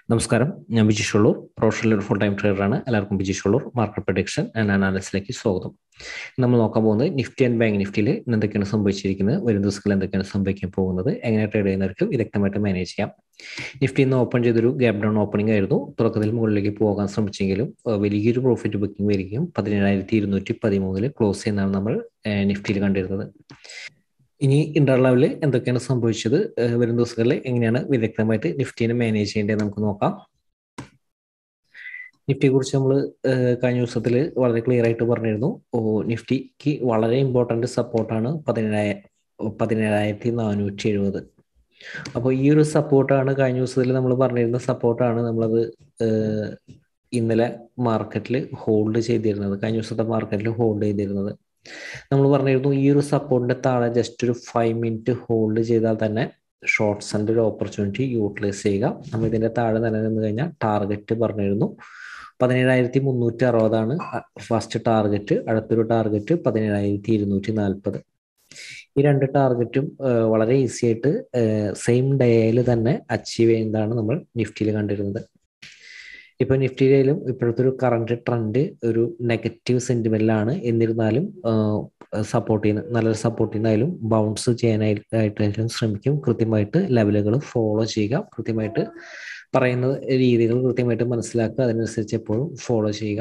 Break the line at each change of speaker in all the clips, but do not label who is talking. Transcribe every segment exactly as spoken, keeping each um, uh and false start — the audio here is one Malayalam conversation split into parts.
നമസ്കാരം, ഞാൻ Vijeesh Ulloor, professional full time ട്രേഡറാണ്. എല്ലാവർക്കും Vijeesh Ulloor market prediction and അനാലിസിലേക്ക് സ്വാഗതം. നമ്മൾ നോക്കാൻ പോകുന്നത് നിഫ്റ്റി ആൻഡ് ബാങ്ക് നിഫ്റ്റിയിൽ എന്തൊക്കെയാണ് സംഭവിച്ചിരിക്കുന്നത്, വരും ദിവസങ്ങളിൽ എന്തൊക്കെയാണ് സംഭവിക്കാൻ പോകുന്നത്, എങ്ങനെ ട്രേഡ് ചെയ്യുന്നവർക്ക് വിദഗ്ധമായിട്ട് മാനേജ് ചെയ്യാം. നിഫ്റ്റി ഇന്ന് ഓപ്പൺ ചെയ്തൊരു ഗ്യാപ് ഡൗൺ ഓപ്പണിംഗ് ആയിരുന്നു. തുടക്കത്തിൽ മുകളിലേക്ക് പോകാൻ ശ്രമിച്ചെങ്കിലും വലിയൊരു പ്രോഫിറ്റ് ബുക്കിംഗ് വരികയും പതിനേഴായിരത്തി ഇരുന്നൂറ്റി പതിമൂന്നില് ക്ലോസ് ചെയ്യുന്നതാണ് നമ്മൾ നിഫ്റ്റിയിൽ കണ്ടിരുന്നത്. ഇനി ഇന്റർലെവലിൽ എന്തൊക്കെയാണ് സംഭവിച്ചത്, വരും ദിവസങ്ങളിൽ എങ്ങനെയാണ് വിദഗ്ധമായിട്ട് നിഫ്റ്റിനെ മാനേജ് ചെയ്യേണ്ടത് നമുക്ക് നോക്കാം. നിഫ്റ്റിയെ കുറിച്ച് നമ്മൾ കഴിഞ്ഞ ദിവസത്തിൽ വളരെ ക്ലിയർ ആയിട്ട് പറഞ്ഞിരുന്നു. നിഫ്റ്റിക്ക് വളരെ ഇമ്പോർട്ടന്റ് സപ്പോർട്ടാണ് പതിനേഴായ പതിനേഴായിരത്തി നാനൂറ്റി എഴുപത്. അപ്പോൾ ഈ ഒരു സപ്പോർട്ടാണ് കഴിഞ്ഞ ദിവസത്തിൽ നമ്മൾ പറഞ്ഞിരുന്ന സപ്പോർട്ടാണ് നമ്മളത് ഇന്നലെ മാർക്കറ്റിൽ ഹോൾഡ് ചെയ്തിരുന്നത്. കഴിഞ്ഞ ദിവസത്തെ മാർക്കറ്റിൽ ഹോൾഡ് ചെയ്തിരുന്നത് നമ്മൾ പറഞ്ഞിരുന്നു. ഈ ഒരു സപ്പോർട്ടിന്റെ താഴെ ജസ്റ്റ് ഒരു ഫൈവ് മിനിറ്റ് ഹോൾഡ് ചെയ്താൽ തന്നെ ഷോർട്ട്സിന്റെ ഒരു ഓപ്പർച്യൂണിറ്റി യൂട്ടിലൈസ് ചെയ്യുക. നമ്മൾ ഇതിന്റെ താഴെ നിലനിന്ന് കഴിഞ്ഞാൽ ടാർഗറ്റ് പറഞ്ഞിരുന്നു പതിനേഴായിരത്തി മുന്നൂറ്റി അറുപതാണ് ഫസ്റ്റ് ടാർഗറ്റ്. അടുത്തൊരു ടാർഗറ്റ് പതിനേഴായിരത്തി ഇരുന്നൂറ്റി നാൽപ്പത്. ഈ രണ്ട് ടാർഗറ്റും വളരെ ഈസി ആയിട്ട് സെയിം ഡേയിൽ തന്നെ അച്ചീവ് ചെയ്യുന്നതാണ് നമ്മൾ നിഫ്റ്റിയിൽ കണ്ടിരുന്നത്. ഇപ്പൊ നിഫ്റ്റിയിലും ഇപ്പോഴത്തെ ഒരു കറന്റ് ട്രെൻഡ് ഒരു നെഗറ്റീവ് സെന്റിമെന്റിലാണ്. എന്നിരുന്നാലും സപ്പോർട്ട് ചെയ്യുന്ന നല്ലൊരു സപ്പോർട്ട് ചെയ്യുന്നതായാലും ബൗൺസ് ചെയ്യാനായിട്ടായാലും ശ്രമിക്കും. കൃത്യമായിട്ട് ലെവലുകൾ ഫോളോ ചെയ്യുക, കൃത്യമായിട്ട് പറയുന്ന രീതികൾ കൃത്യമായിട്ട് മനസ്സിലാക്കുക, അതിനനുസരിച്ച് എപ്പോഴും ഫോളോ ചെയ്യുക.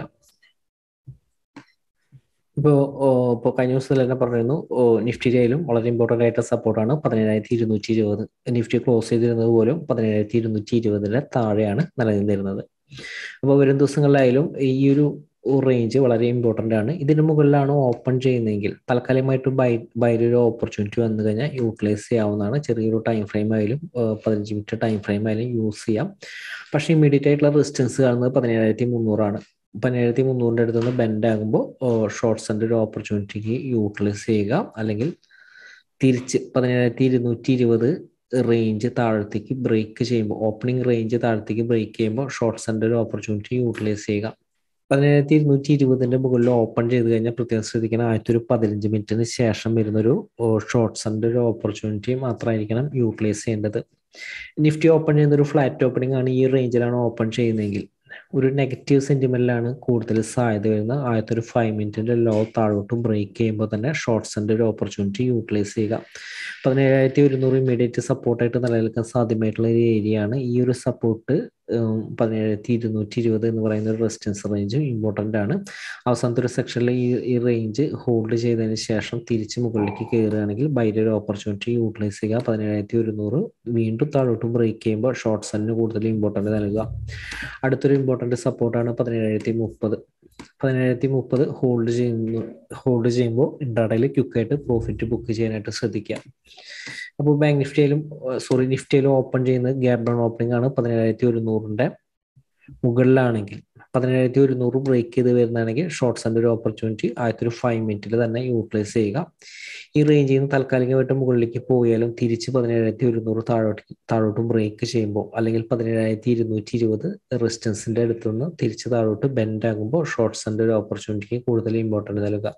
ഇപ്പോ ഇപ്പോൾ കഴിഞ്ഞ ദിവസത്തിൽ തന്നെ പറഞ്ഞിരുന്നു നിഫ്റ്റിയിലും വളരെ ഇമ്പോർട്ടൻ്റ് ആയിട്ട് സപ്പോർട്ടാണ് പതിനേഴായിരത്തി ഇരുന്നൂറ്റി ഇരുപത്. നിഫ്റ്റി ക്ലോസ് ചെയ്തിരുന്നത് പോലും പതിനേഴായിരത്തി ഇരുന്നൂറ്റി ഇരുപതിന്റെ താഴെയാണ് നിലനിന്നിരുന്നത്. അപ്പോൾ വരും ദിവസങ്ങളിലായാലും ഈ ഒരു റേഞ്ച് വളരെ ഇമ്പോർട്ടൻ്റ് ആണ്. ഇതിന് മുകളിലാണ് ഓപ്പൺ ചെയ്യുന്നതെങ്കിൽ തൽക്കാലമായിട്ട് ബൈ ബൈയിൽ ഒരു ഓപ്പർച്യൂണിറ്റി വന്നു കഴിഞ്ഞാൽ യൂട്ടിലൈസ് ചെയ്യാവുന്നതാണ്. ചെറിയൊരു ടൈം ഫ്രെയിം ആയാലും പതിനഞ്ച് മിനിറ്റ് ടൈം ഫ്രെയിം ആയാലും യൂസ് ചെയ്യാം. പക്ഷേ ഇമ്മീഡിയറ്റ് ആയിട്ടുള്ള റെസിസ്റ്റൻസ് കാണുന്നത് പതിനേഴായിരത്തി മുന്നൂറാണ്. പതിനേഴായിരത്തി മുന്നൂറിൻ്റെ അടുത്ത് നിന്ന് ബെൻഡ് ആകുമ്പോൾ ഷോർട്ട്സിൻ്റെ ഒരു ഓപ്പർച്യൂണിറ്റിക്ക് യൂട്ടിലൈസ് ചെയ്യുക. അല്ലെങ്കിൽ തിരിച്ച് പതിനേഴായിരത്തി ഇരുന്നൂറ്റി ഇരുപത് റേഞ്ച് താഴത്തേക്ക് ബ്രേക്ക് ചെയ്യുമ്പോൾ, ഓപ്പണിംഗ് റേഞ്ച് താഴത്തേക്ക് ബ്രേക്ക് ചെയ്യുമ്പോൾ ഷോർട്ട്സിൻ്റെ ഒരു ഓപ്പർച്യൂണിറ്റി യൂട്ടിലൈസ് ചെയ്യുക. പതിനേഴായിരത്തി ഇരുന്നൂറ്റി ഇരുപതിന്റെ മുകളിൽ ഓപ്പൺ ചെയ്ത് കഴിഞ്ഞാൽ പ്രത്യേകം ശ്രദ്ധിക്കണം, ആദ്യത്തെ ഒരു പതിനഞ്ച് മിനിറ്റിന് ശേഷം വരുന്നൊരു ഷോർട്ട്സിൻ്റെ ഒരു ഓപ്പർച്യൂണിറ്റി മാത്രമായിരിക്കണം യൂട്ടിലൈസ് ചെയ്യേണ്ടത്. നിഫ്റ്റി ഓപ്പൺ ചെയ്യുന്ന ഒരു ഫ്ലാറ്റ് ഓപ്പണിംഗ് ആണ്, ഈ റേഞ്ചിലാണ് ഓപ്പൺ ചെയ്യുന്നതെങ്കിൽ ഒരു നെഗറ്റീവ് സെന്റിമെന്റിലാണ് കൂടുതൽ സാധ്യത വരുന്നത്. ആദ്യത്തെ ഒരു ഫൈവ് മിനിറ്റിന്റെ ലോ താഴോട്ട് ബ്രേക്ക് ചെയ്യുമ്പോൾ തന്നെ ഷോർട്ട്സിന്റെ ഒരു ഓപ്പർച്യൂണിറ്റി യൂട്ടിലൈസ് ചെയ്യുക. പതിനേഴായിരത്തി ഒരുന്നൂറ് ഇമ്മീഡിയറ്റ് സപ്പോർട്ടായിട്ട് നിലനിൽക്കാൻ സാധ്യമായിട്ടുള്ള ഒരു ഏരിയ ആണ്. ഈ ഒരു സപ്പോർട്ട് പതിനേഴായിരത്തി ഇരുന്നൂറ്റി ഇരുപത് എന്ന് പറയുന്ന ഒരു റെസിസ്റ്റൻസ് റേഞ്ച് ഇമ്പോർട്ടൻ്റ് ആണ്. അവസാനത്തെ ഒരു സെക്ഷനിൽ ഈ ഈ റേഞ്ച് ഹോൾഡ് ചെയ്തതിന് ശേഷം തിരിച്ച് മുകളിലേക്ക് കയറുകയാണെങ്കിൽ ബൈയുടെ ഒരു ഓപ്പർച്യൂണിറ്റി യൂട്ടിലൈസ് ചെയ്യുക. പതിനേഴായിരത്തി ഒരുന്നൂറ് വീണ്ടും താഴോട്ട് ബ്രേക്ക് ചെയ്യുമ്പോൾ ഷോർട്ട്സിന് കൂടുതൽ ഇമ്പോർട്ടൻ്റ് നൽകുക. അടുത്തൊരു ഇമ്പോർട്ടൻ്റ് സപ്പോർട്ടാണ് പതിനേഴായിരത്തി മുപ്പത്. പതിനേഴായിരത്തി മുപ്പത് ഹോൾഡ് ചെയ്യുന്നു ഹോൾഡ് ചെയ്യുമ്പോൾ ഇൻട്രാഡേയിൽ ക്വിക്കായിട്ട് പ്രോഫിറ്റ് ബുക്ക് ചെയ്യാനായിട്ട് ശ്രദ്ധിക്കുക. അപ്പോൾ ബാങ്ക് നിഫ്റ്റിയിലും സോറി നിഫ്റ്റിയിലും ഓപ്പൺ ചെയ്യുന്നത് ഗ്യാപ് ഡൗൺ ഓപ്പണിംഗ് ആണ്. പതിനേഴായിരത്തി ഒരുന്നൂറിന്റെ മുകളിലാണെങ്കിൽ പതിനേഴായിരത്തി ഒരുന്നൂറ് ബ്രേക്ക് ചെയ്ത് വരുന്നതാണെങ്കിൽ ഷോർട്ട്സിന്റെ ഒരു ഓപ്പർച്യൂണിറ്റി ആദ്യത്തെ ഒരു ഫൈവ് മിനിറ്റിൽ തന്നെ യൂട്ടിലൈസ് ചെയ്യുക. ഈ റേഞ്ചിൽ നിന്ന് താൽക്കാലികമായിട്ട് മുകളിലേക്ക് പോയാലും തിരിച്ച് പതിനേഴായിരത്തി ഒരുന്നൂറ് താഴോട്ട് താഴോട്ടും ബ്രേക്ക് ചെയ്യുമ്പോൾ, അല്ലെങ്കിൽ പതിനേഴായിരത്തി ഇരുന്നൂറ്റി ഇരുപത് റെസിസ്റ്റൻസിന്റെ അടുത്തുനിന്ന് തിരിച്ച് താഴോട്ട് ബെൻഡ് ആകുമ്പോൾ ഷോർട്ട്സിന്റെ ഒരു ഓപ്പർച്യൂണിറ്റിക്ക് കൂടുതൽ ഇമ്പോർട്ടൻറ്റ് നൽകുക.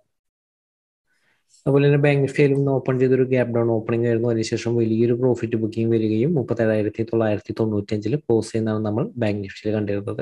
അതുപോലെ തന്നെ ബാങ്ക് നിഫ്റ്റിയിലും ഓപ്പൺ ചെയ്തൊരു ഗ്യാപ് ഡൗൺ ഓപ്പണിംഗ് ആയിരുന്നു. അതിനുശേഷം വലിയൊരു പ്രോഫിറ്റ് ബുക്കിംഗ് വരികയും മുപ്പത്തേഴായിരത്തി തൊള്ളായിരത്തി തൊണ്ണൂറ്റി അഞ്ചില് ക്ലോസ് ചെയ്യുന്നതാണ് നമ്മൾ ബാങ്ക് നിഫ്റ്റിയിൽ കണ്ടിരുന്നത്.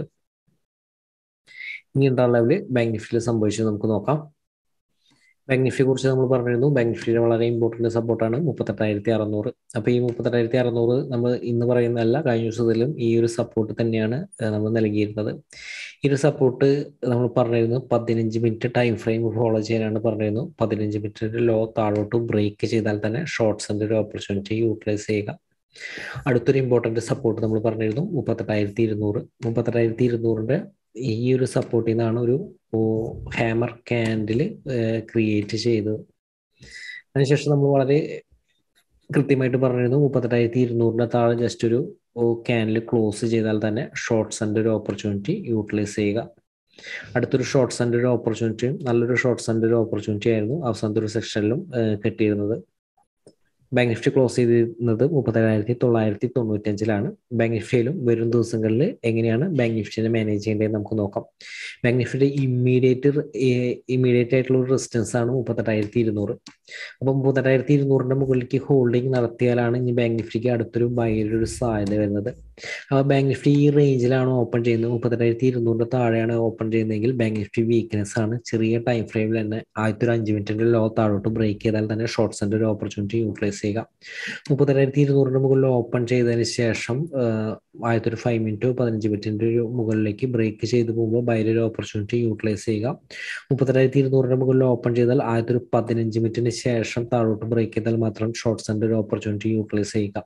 ഇനി എന്താ ലെവല് ബാങ്ക് നിഫ്റ്റിയിൽ സംഭവിച്ചത് നമുക്ക് നോക്കാം. ബാങ്ക് നിഫ്റ്റിയെ കുറിച്ച് നമ്മൾ പറഞ്ഞിരുന്നു. ബാങ്ക് നിഫ്റ്റിയുടെ വളരെ ഇമ്പോർട്ടന്റ് സപ്പോർട്ടാണ് മുപ്പത്തെട്ടായിരത്തി അറുന്നൂറ്. അപ്പോൾ ഈ മുപ്പത്തെട്ടായിരത്തി അറുന്നൂറ് നമ്മൾ ഇന്ന് പറയുന്നതല്ല, കഴിഞ്ഞ ദിവസത്തിലും ഈ ഒരു സപ്പോർട്ട് തന്നെയാണ് നമ്മൾ നൽകിയിരുന്നത്. ഈ ഒരു സപ്പോർട്ട് നമ്മൾ പറഞ്ഞിരുന്നു പതിനഞ്ച് മിനിറ്റ് ടൈം ഫ്രെയിം ഫോളോ ചെയ്യാനാണ് പറഞ്ഞിരുന്നു. പതിനഞ്ച് മിനിറ്റ് ലോ താഴോട്ട് ബ്രേക്ക് ചെയ്താൽ തന്നെ ഷോർട്ട്സിന്റെ ഒരു ഓപ്പർച്യൂണിറ്റി യൂട്ടിലൈസ് ചെയ്യുക. അടുത്തൊരു ഇമ്പോർട്ടന്റ് സപ്പോർട്ട് നമ്മൾ പറഞ്ഞിരുന്നു മുപ്പത്തെട്ടായിരത്തി ഇരുന്നൂറ്. മുപ്പത്തെട്ടായിരത്തി ഇരുന്നൂറിന്റെ ഈ ഒരു സപ്പോർട്ടിൽ നിന്നാണ് ഒരു ഹാമർ ക്യാൻഡിൽ ക്രിയേറ്റ് ചെയ്തത്. അതിനുശേഷം നമ്മൾ വളരെ കൃത്യമായിട്ട് പറഞ്ഞിരുന്നു മുപ്പത്തെട്ടായിരത്തി ഇരുന്നൂറിന്റെ താഴെ ജസ്റ്റ് ഒരു ക്യാൻഡിൽ ക്ലോസ് ചെയ്താൽ തന്നെ ഷോർട്ട്സിന്റെ ഒരു ഓപ്പർച്യൂണിറ്റി യൂട്ടിലൈസ് ചെയ്യുക. അടുത്തൊരു ഷോർട്ട്സിന്റെ ഒരു ഓപ്പർച്യൂണിറ്റിയും നല്ലൊരു ഷോർട്ട്സിന്റെ ഒരു ഓപ്പർച്യൂണിറ്റി ആയിരുന്നു അവസാനത്തെ ഒരു സെക്ഷനിലും കിട്ടിയിരുന്നത്. ബാങ്ക് നിഫ്റ്റി ക്ലോസ് ചെയ്തിരുന്നത് മുപ്പത്തേഴായിരത്തി തൊള്ളായിരത്തി തൊണ്ണൂറ്റി അഞ്ചിലാണ്. ബാങ്ക് നിഫ്റ്റിയിലും വരും ദിവസങ്ങളിൽ എങ്ങനെയാണ് ബാങ്ക് നിഫ്റ്റിനെ മാനേജ് ചെയ്യേണ്ടത് നമുക്ക് നോക്കാം. ബാങ്ക് നിഫ്റ്റിയുടെ ഇമ്മീഡിയറ്റ് ഇമ്മീഡിയറ്റ് ആയിട്ടുള്ള ഒരു റെസിസ്റ്റൻസ് ആണ് മുപ്പത്തെട്ടായിരത്തി ഇരുന്നൂറ്. അപ്പം മുപ്പത്തെട്ടായിരത്തി ഇരുന്നൂറിന്റെ മുകളിലേക്ക് ഹോൾഡിംഗ് നടത്തിയാലാണ് ഇനി ബാങ്ക് നിഫ്റ്റിക്ക് അടുത്തൊരു ബൈയുടെ ഒരു സാധ്യത വരുന്നത്. അപ്പോൾ ബാങ്ക് നിഫ്റ്റി ഈ റേഞ്ചിലാണ് ഓപ്പൺ ചെയ്യുന്നത്, മുപ്പത്തെട്ടായിരത്തി ഇരുന്നൂറിൻ്റെ താഴെയാണ് ഓപ്പൺ ചെയ്യുന്നതെങ്കിൽ ബാങ്ക് നിഫ്റ്റി വീക്ക്നെസ് ആണ്. ചെറിയ ടൈം ഫ്രെയിമിൽ തന്നെ ആദ്യത്തെ ഒരു അഞ്ച് മിനിറ്റിൻ്റെ ലോ താഴോട്ട് ബ്രേക്ക് ചെയ്താൽ തന്നെ ഷോർട്ട്സിൻ്റെ ഒരു ഓപ്പർച്യൂണിറ്റി യൂട്ടിലൈസ് ചെയ്യുക. മുപ്പത്തെട്ടായിരത്തി ഇരുന്നൂറിൻ്റെ മുകളിൽ ഓപ്പൺ ചെയ്തതിന് ശേഷം ആദ്യത്തെ ഒരു ഫൈവ് മിനിറ്റോ പതിനഞ്ച് മിനിറ്റിൻ്റെ ഒരു മുകളിലേക്ക് ബ്രേക്ക് ചെയ്ത് പോകുമ്പോൾ ബൈയുടെ ഒരു ഓപ്പർച്യൂണിറ്റി യൂട്ടിലൈസ് ചെയ്യുക. മുപ്പത്തെട്ടായിരത്തി ഇരുന്നൂറിൻ്റെ മുകളിൽ ഓപ്പൺ ചെയ്താൽ ആദ്യത്തെ ഒരു പതിനഞ്ച് മിനിറ്റിന് ശേഷം താഴോട്ട് ബ്രേക്ക് ചെയ്താൽ മാത്രം ഷോർട്ട്സിൻ്റെ ഒരു ഓപ്പർച്യൂണിറ്റി യൂട്ടിലൈസ് ചെയ്യുക.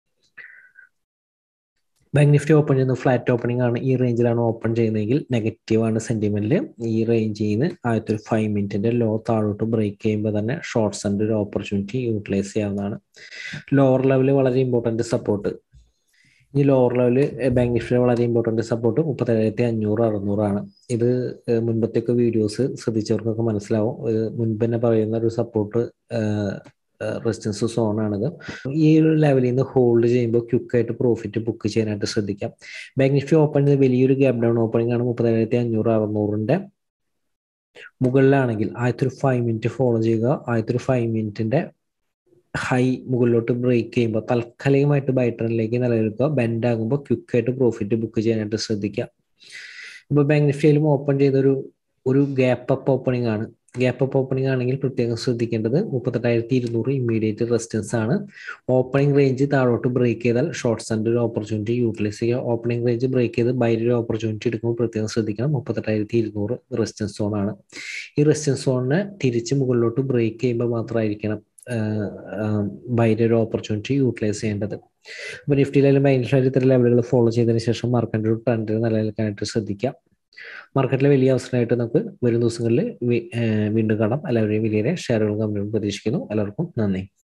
ബാങ്ക് നിഫ്റ്റി ഓപ്പൺ ചെയ്യുന്നത് ഫ്ലാറ്റ് ഓപ്പണിംഗ് ആണ്. ഈ റേഞ്ചിലാണ് ഓപ്പൺ ചെയ്യുന്നതെങ്കിൽ നെഗറ്റീവ് ആണ് സെന്റിമെന്റിൽ. ഈ റേഞ്ചിൽ നിന്ന് ആദ്യത്തെ ഒരു ഫൈവ് മിനിറ്റിന്റെ ലോ താഴോട്ട് ബ്രേക്ക് ചെയ്യുമ്പോൾ തന്നെ ഷോർട്ട്സിന്റെ ഒരു ഓപ്പർച്യൂണിറ്റി യൂട്ടിലൈസ് ചെയ്യാവുന്നതാണ്. ലോവർ ലെവൽ വളരെ ഇമ്പോർട്ടന്റ് സപ്പോർട്ട്. ഈ ലോവർ ലെവല് ബാങ്ക് നിഫ്റ്റിയുടെ വളരെ ഇമ്പോർട്ടന്റ് സപ്പോർട്ട് മുപ്പത്തേഴായിരത്തി അഞ്ഞൂറ് അറുന്നൂറാണ്. ഇത് മുൻപത്തെയൊക്കെ വീഡിയോസ് ശ്രദ്ധിച്ചവർക്കൊക്കെ മനസ്സിലാവും. മുൻപ് തന്നെ പറയുന്ന ഒരു സപ്പോർട്ട് റെസിസ്റ്റൻസ് സോണാണിത്. ഈ ഒരു ലെവലിൽ നിന്ന് ഹോൾഡ് ചെയ്യുമ്പോൾ ക്വിക്കായിട്ട് പ്രോഫിറ്റ് ബുക്ക് ചെയ്യാനായിട്ട് ശ്രദ്ധിക്കാം. ബാങ്ക് നിഫ്റ്റി ഓപ്പൺ ചെയ്ത് വലിയൊരു ഗ്യാപ് ഡൗൺ ഓപ്പണിംഗ് ആണ്. മുപ്പത്തേഴായിരത്തി അഞ്ഞൂറ് അറുന്നൂറിന്റെ മുകളിലാണെങ്കിൽ ആദ്യത്തെ ഒരു ഫൈവ് മിനിറ്റ് ഫോളോ ചെയ്യുക. ആദ്യത്തെ ഒരു ഫൈവ് മിനിറ്റിന്റെ ഹൈ മുകളിലോട്ട് ബ്രേക്ക് ചെയ്യുമ്പോൾ താൽക്കാലികമായിട്ട് ബൈ ട്രെൻഡിലേക്ക് നിലനിൽക്കുക. ബെൻഡ് ആകുമ്പോൾ ക്വിക്കായിട്ട് പ്രോഫിറ്റ് ബുക്ക് ചെയ്യാനായിട്ട് ശ്രദ്ധിക്കുക. ഇപ്പോൾ ബാങ്ക് നിഫ്റ്റിയിലും ഓപ്പൺ ചെയ്തൊരു ഒരു ഗ്യാപ്പ് അപ്പ് ഓപ്പണിംഗ് ആണ്. ഗ്യാപ്പ് അപ്പ് ഓപ്പണിംഗ് ആണെങ്കിൽ പ്രത്യേകം ശ്രദ്ധിക്കേണ്ടത് മുപ്പത്തെട്ടായിരത്തി ഇരുന്നൂറ് ഇമ്മീഡിയറ്റ് റെസിസ്റ്റൻസ് ആണ്. ഓപ്പണിംഗ് റേഞ്ച് താഴോട്ട് ബ്രേക്ക് ചെയ്താൽ ഷോർട്ട്സിന്റെ ഒരു ഓപ്പർച്യൂണിറ്റി യൂട്ടിലൈസ് ചെയ്യുക. ഓപ്പണിംഗ് റേഞ്ച് ബ്രേക്ക് ചെയ്ത് ബൈയുടെ ഒരു ഓപ്പർച്യൂണിറ്റി എടുക്കുമ്പോൾ പ്രത്യേകം ശ്രദ്ധിക്കണം. മുപ്പത്തെട്ടായിരത്തി ഇരുന്നൂറ് റെസിസ്റ്റൻസ് സോൺ ആണ്. ഈ റെസിസ്റ്റൻസ് സോണിനെ തിരിച്ച് മുകളിലോട്ട് ബ്രേക്ക് ചെയ്യുമ്പോൾ മാത്രമായിരിക്കണം ബൈയുടെ ഒരു ഓപ്പർച്യൂണിറ്റി യൂട്ടിലൈസ് ചെയ്യേണ്ടത്. അപ്പോൾ നിഫ്റ്റിയിലും ബാങ്ക് നിഫ്റ്റിയിലും ഇത്തരം ലെവലുകൾ ഫോളോ ചെയ്തതിന് ശേഷം മാർക്കറ്റിന്റെ ഒരു ട്രെൻഡ് നിലനിൽക്കാനായിട്ട് ശ്രദ്ധിക്കാം. മാർക്കറ്റിലെ വലിയ അവസരമായിട്ട് നമുക്ക് വരും ദിവസങ്ങളിൽ വീണ്ടും കാണാം. എല്ലാവരെയും വലിയ ഷെയറുകളും കമ്പനികളും പ്രതീക്ഷിക്കുന്നു. എല്ലാവർക്കും നന്ദി.